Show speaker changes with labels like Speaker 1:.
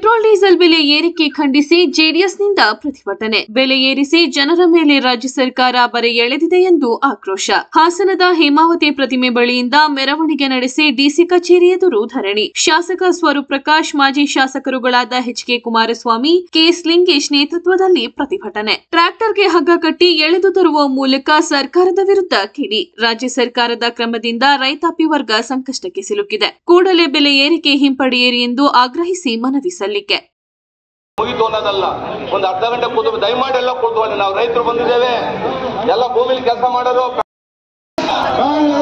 Speaker 1: Petrol diesel ಬೆಲೆ ಏರಿಕೆ ಖಂಡಿಸಿ ಜೆಡಿಎಸ್ನಿಂದ ಪ್ರತಿಭಟನೆ. ಬೆಲೆ ಏರಿಸಿ ಜನರ ಮೇಲೆ ರಾಜ್ಯ ಸರ್ಕಾರ ಬರೆ ಎಳೆದಿದೆ ಎಂದು ಆಕ್ರೋಶ. ಹಾಸನದ ಹೇಮಾವತಿ ಪ್ರತಿಮೆ ಬಳಿಯಿಂದ ಮೆರವಣಿಗೆ ನಡೆಸಿ ಡಿಸಿ ಕಚೇರಿ ಎದುರು ಧರಣಿ. ಶಾಸಕ ಸ್ವರೂಪ್ ಪ್ರಕಾಶ್, ಮಾಜಿ ಶಾಸಕರುಗಳಾದ ಎಚ್.ಕೆ. ಕುಮಾರಸ್ವಾಮಿ, ಕೆ.ಎಸ್. ಲಿಂಗೇಶ್ ನೇತೃತ್ವದಲ್ಲಿ ಪ್ರತಿಭಟನೆ. ಟ್ರ್ಯಾಕ್ಟರ್ಗೆ ಹಗ್ಗ ಕಟ್ಟಿ ಎಳೆದು ತರುವ ಮೂಲಕ ಸರ್ಕಾರದ ವಿರುದ್ಧ ಕಿಡಿ. ರಾಜ್ಯ ಸರ್ಕಾರದ ಕ್ರಮದಿಂದ ರೈತಾಪಿ ವರ್ಗ ಸಂಕಷ್ಟಕ್ಕೆ ಸಿಲುಕಿದೆ. ಕೂಡಲೇ ಬೆಲೆ ಏರಿಕೆ ಹಿಂಪಡೆಯಿರಿ ಎಂದು ಆಗ್ರಹಿಸಿ ಮನವಿ ಸಲ್ಲಿಕೆ.
Speaker 2: ಮುಗಿತು ಅನ್ನೋದಲ್ಲ, ಒಂದು ಅರ್ಧ ಗಂಟೆ ಕೂತು ದಯಮಾಡಿ ಎಲ್ಲ ಕೂತ್ಕೊಳ್ಳಿ. ನಾವು ರೈತರು ಬಂದಿದ್ದೇವೆ, ಎಲ್ಲ ಭೂಮಿಲಿ ಕೆಲಸ ಮಾಡೋರು.